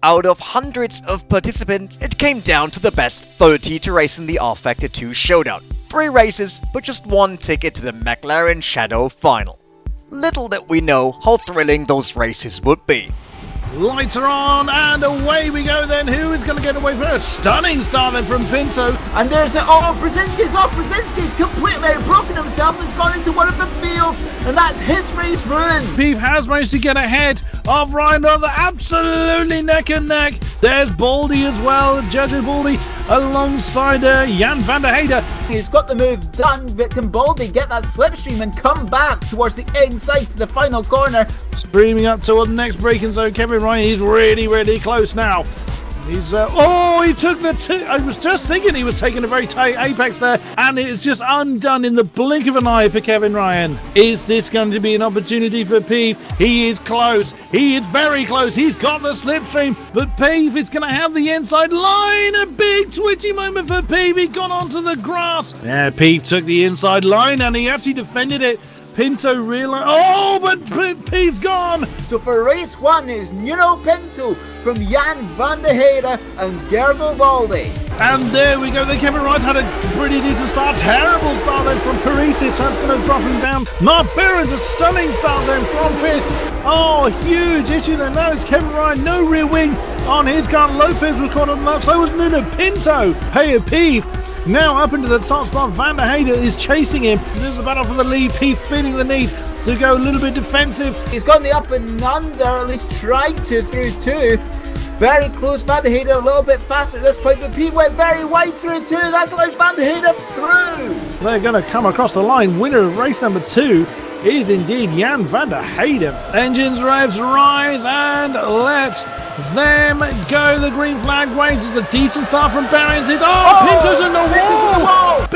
Out of hundreds of participants, it came down to the best 30 to race in the rFactor 2 showdown. 3 races, but just 1 ticket to the McLaren Shadow final. Little did we know how thrilling those races would be. Lights are on, and away we go then. Who is going to get away for a stunning start then from Pinto? And there's Brzezinski's completely broken himself, has gone into one of the fields, and that's his race ruined. Pief has managed to get ahead of Ryan. They're absolutely neck and neck. There's Baldy as well, Jojo Baldy alongside Jan van der Heijden. He's got the move done, but can Baldy get that slipstream and come back towards the inside to the final corner? Streaming up toward the next braking zone, Kevin Ryan, he's really close now. He's, oh, he took the I was just thinking he was taking a very tight apex there, and it's just undone in the blink of an eye for Kevin Ryan. Is this going to be an opportunity for Pief? He is close. He is very close. He's got the slipstream, but Pief is going to have the inside line. A big twitchy moment for Pief. He got onto the grass. Yeah, Pief took the inside line, and he actually defended it. Pinto realized, oh, but Pief's gone. So for race 1 is Nuno Pinto from Jan van der Heijden and Gergo Baldi. And there we go. Then Kevin Ryan's had a pretty decent start. Terrible start then from Parisis. That's going to drop him down. Mark Behrens, a stunning start then from 5th. Oh, huge issue then. Now it's Kevin Ryan. No rear wing on his car. Lopez was caught on the left. So was Nuno Pinto. Hey, a Pief. Now up into the top spot, Van der Heijden is chasing him. There's a battle for the lead. Pief feeling the need to go a little bit defensive. He's gone the up and under, at least tried to through 2. Very close, Van der Heijden a little bit faster at this point, but Pief went very wide through 2. That's allowed Van der Heijden through. They're going to come across the line. Winner of race number 2 is indeed Jan van der Heijden. Engines, revs, rise, and let them go. The green flag waves. It's a decent start from Behrens. Pinto's in the wall.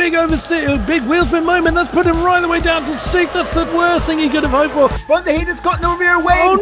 Big wheel spin moment. That's put him right the way down to 6th. That's the worst thing he could have hoped for. Van der Heijden's got no rear wing. Oh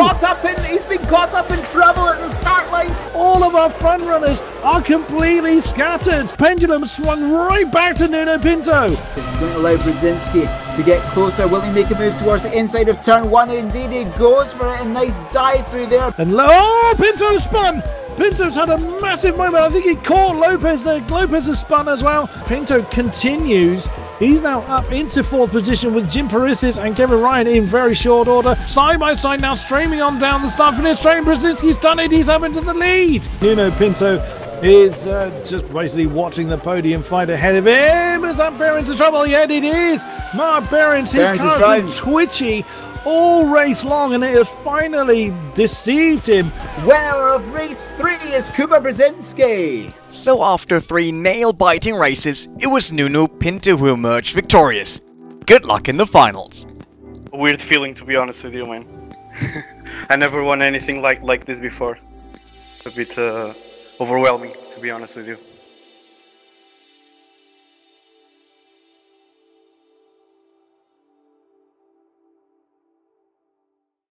no! He's been caught up in trouble at the start line. All of our front runners are completely scattered. Pendulum swung right back to Nuno Pinto. This is going to allow Brzezinski to get closer. Will he make a move towards the inside of turn 1? Indeed, he goes for it. A nice dive through there. And Pinto spun. Pinto's had a massive moment. I think he caught Lopez there. Lopez has spun as well. Pinto continues. He's now up into 4th position with Jim Parisis and Kevin Ryan in very short order. Side by side now, streaming on down the start finish straight. Brzezinski's done it. He's up into the lead. Nuno Pinto is just basically watching the podium fight ahead of him. Is that Behrens in trouble? Yet it is. Mark Behrens, his car's been twitchy all race long, and it has finally deceived him. Winner of race 3 is Kuba Brzezinski. So after 3 nail-biting races, it was Nuno Pinto who emerged victorious. Good luck in the finals. A weird feeling, to be honest with you, man. I never won anything like this before. A bit overwhelming, to be honest with you.